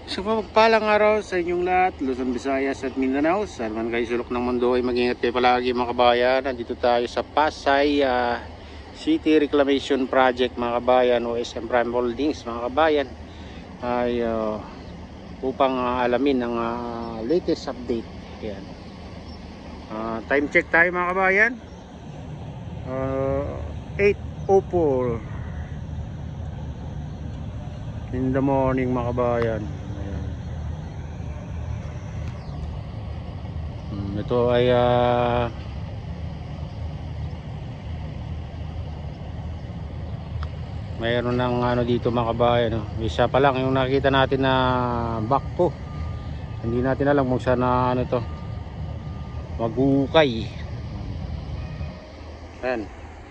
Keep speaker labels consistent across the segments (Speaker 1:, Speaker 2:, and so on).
Speaker 1: So mapagpalang araw sa inyong lahat, Luzon, Visayas at Mindanao. Saan man kayo sulok ng mundo ay mag-ingat kayo palagi mga kabayan. Nandito tayo sa Pasay City Reclamation Project mga kabayan o SM Prime Holdings mga kabayan. Ay upang alamin ang latest update. Yan. Time check tayo mga kabayan. 8:04 in the morning mga kabayan. Ito ay mayroon ng ano dito mga kabayan, no? Isa pa lang yung nakita natin na bakko. Hindi natin alam kung saan na ano to magukay. Ayan.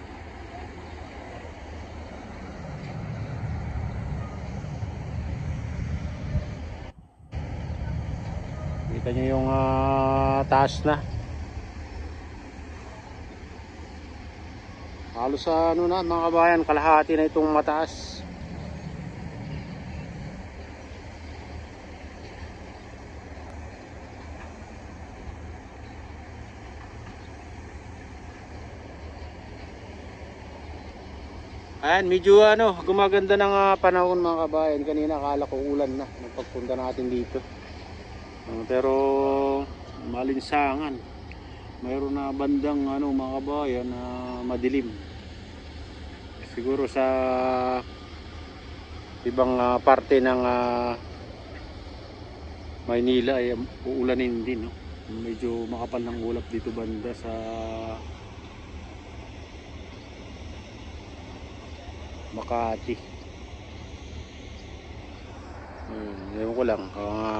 Speaker 1: Kita nyo yung taas na. Halos sa ano na mga kabayan, kalahati na itong mataas. Ayan, medyo ano, gumaganda ng panahon mga kabayan. Kanina akala ko ulan na nung pagpunta natin dito. Pero malinsangan. Mayroon na bandang ano mga kabayan na madilim. Siguro sa ibang parte ng Maynila ay uulanin din, no? Medyo makapal ng ulap dito banda sa Makati. Ewan ko lang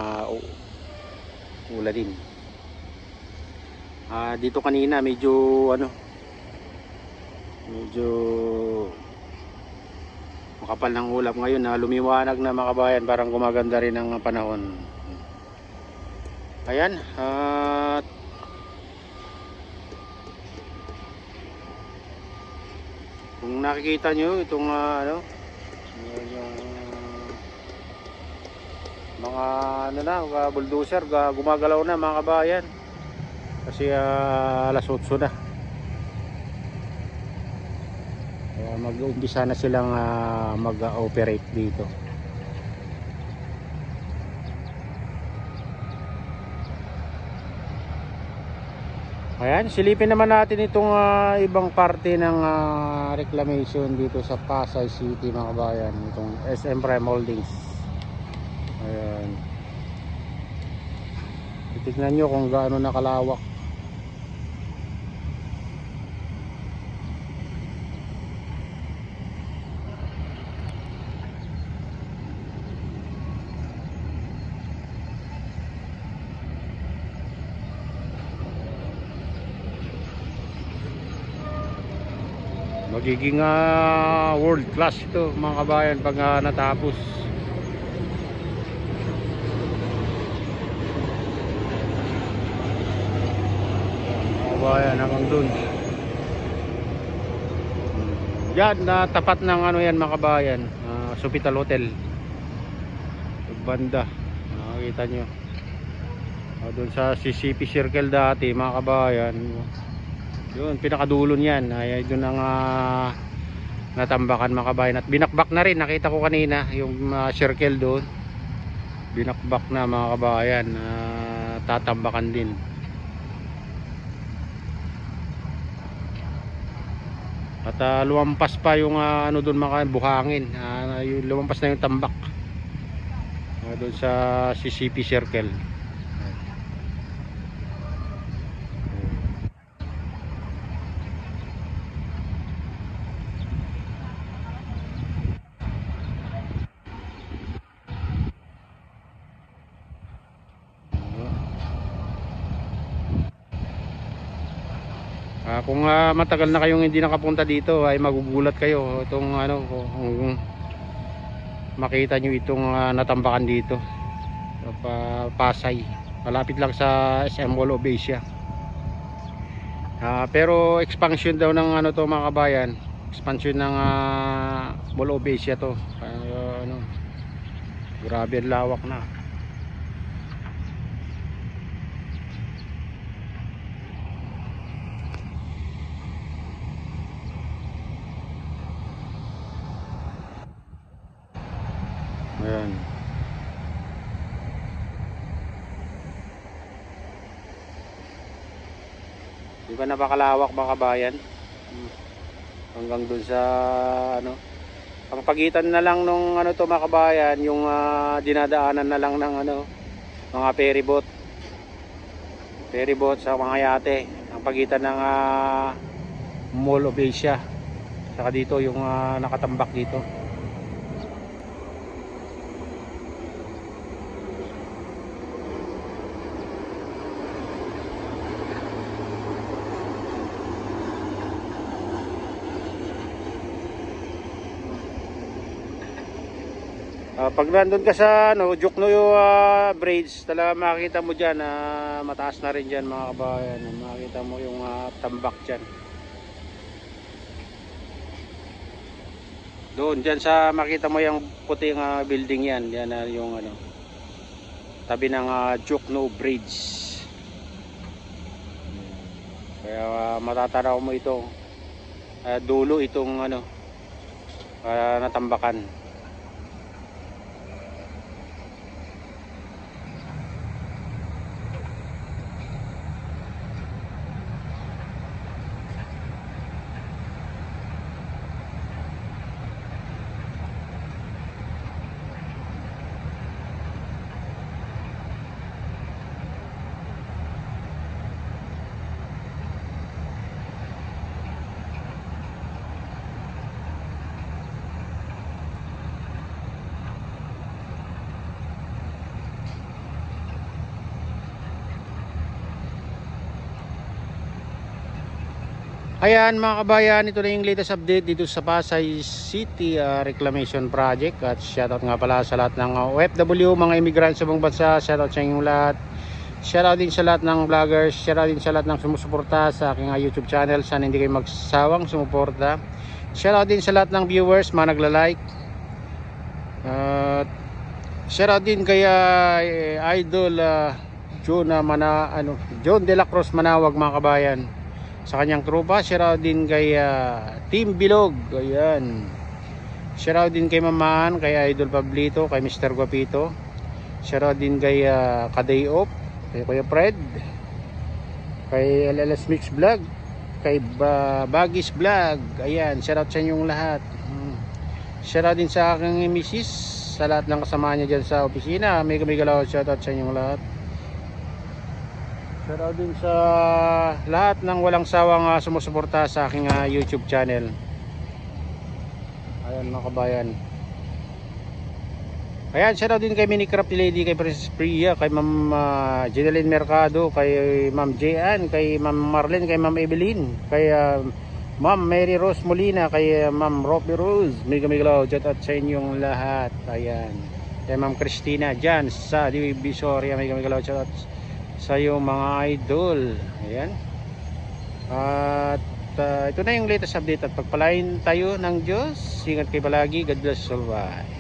Speaker 1: ulanin. Dito kanina medyo ano, medyo makapal ng ulap. Ngayon na lumiwanag na mga kabayan, parang gumaganda rin ang panahon. Ayan, kung nakikita nyo itong ano, mga ano na, bulldozer gumagalaw na mga kabayan kasi alas 8 na. Mag-uumpisa na silang mag-operate dito. Ayan, silipin naman natin itong ibang parte ng reclamation dito sa Pasay City mga kabayan, itong SM Prime Holdings. Ayan, titignan nyo kung gaano nakalawak. Magiging world class ito mga kabayan pag natapos. Mga kabayan hanggang dun. Yan, tapat ng ano yan mga kabayan, Sofitel Hotel. Banda, nakikita nyo. Doon sa CCP Circle dati mga kabayan. Yun, pinakadulo niyan ay doon ang natambakan mga kabayan. At binakbak na rin, nakita ko kanina yung circle doon. Binakbak na mga kabayan, tatambakan din. At lumampas pa yung ano doon mga buhangin, lumampas na yung tambak doon sa CCP Circle. Kung matagal na kayong hindi nakapunta dito ay magugulat kayo itong ano, kung makita nyo itong natambakan dito sa Pasay. Malapit lang sa SM Mall of Asia. Pero expansion daw ng ano to mga kabayan, expansion ng Mall of Asia to. Ano, grabe ang lawak na. Ayan. Di ba napakalawak mga kabayan? Hanggang dun sa ano, ang pagitan na lang nung ano to mga kabayan, yung dinadaanan na lang ng ano, mga ferry boat sa mga yate. Ang pagitan ng Mall of Asia saka dito yung nakatambak dito. Pag nandun ka sa ano, Jokno Bridge, talaga makikita mo dyan, mataas na rin dyan mga kabayan, makikita mo yung tambak dyan. Doon dyan sa makita mo yung puting building yan, yan yung ano, tabi ng Jokno Bridge. Kaya matatanaw mo ito, dulo itong ano, natambakan. Ayan mga kabayan, ito na yung latest update dito sa Pasay City Reclamation Project. At shoutout nga pala sa lahat ng OFW, mga immigrant sa buong bansa. Shoutout sa inyong lahat. Shoutout din sa lahat ng vloggers. Shoutout din sa lahat ng sumusuporta sa aking YouTube channel. Sana hindi kayo magsawang sumuporta. Shoutout din sa lahat ng viewers, mga nagla-like. Shoutout din kay Idol John De La Cruz Manawag mga kabayan, sa kanyang trupa. Shoutout din kay Team Bilog. Ayan. Shoutout din kay Mamaan, kay Idol Pablito, kay Mr. Guapito. Shoutout din kay Kaday Op, kay Kuya Fred, kay LLS Mix Vlog, kay Bagis Vlog. Ayan, shoutout sa inyong lahat. Shoutout din sa aking misis, sa lahat ng kasama niya dyan sa opisina. May galaw, shoutout sa inyong lahat. Shoutout din sa lahat ng walang sawang sumusuporta sa aking YouTube channel. Ayan mga kabayan. Ayan, shoutout din kay Minicraft Lady, kay Princess Priya, kay Ma'am Jeneline Mercado, kay Ma'am Jean, kay Ma'am Marlene, kay Ma'am Evelyn, kay Ma'am Mary Rose Molina, kay Ma'am Robbie Rose. May galaw, shoutout sa inyong lahat. Ayan. Kay Ma'am Christina dyan sa Divisoria, may galaw, shoutout sa iyo mga idol. Ayan. At ito na yung latest update. At pagpalain tayo ng Diyos. Ingat kayo palagi. God bless all. Bye.